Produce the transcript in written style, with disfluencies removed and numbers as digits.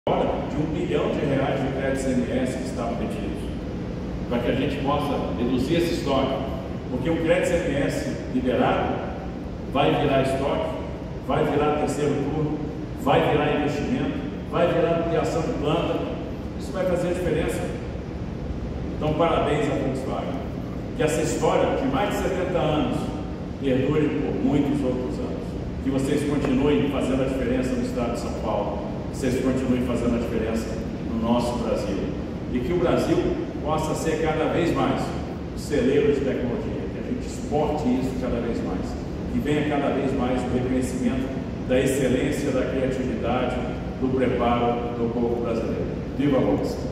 de R$ 1 bilhão de créditos CMS que estavam retidos, para que a gente possa reduzir esse estoque, porque o crédito CMS liberado vai virar estoque, vai virar terceiro turno, vai virar investimento, vai virar ampliação de planta. Isso vai fazer a diferença. Então, parabéns à Volkswagen. Que essa história de mais de 70 anos perdure por muitos outros anos. Que vocês continuem fazendo a diferença no estado de São Paulo, que vocês continuem fazendo a diferença no nosso Brasil. E que o Brasil possa ser cada vez mais um celeiro de tecnologia, que a gente exporte isso cada vez mais, que venha cada vez mais o reconhecimento da excelência, da criatividade, do preparo do povo brasileiro. Viva a Volkswagen!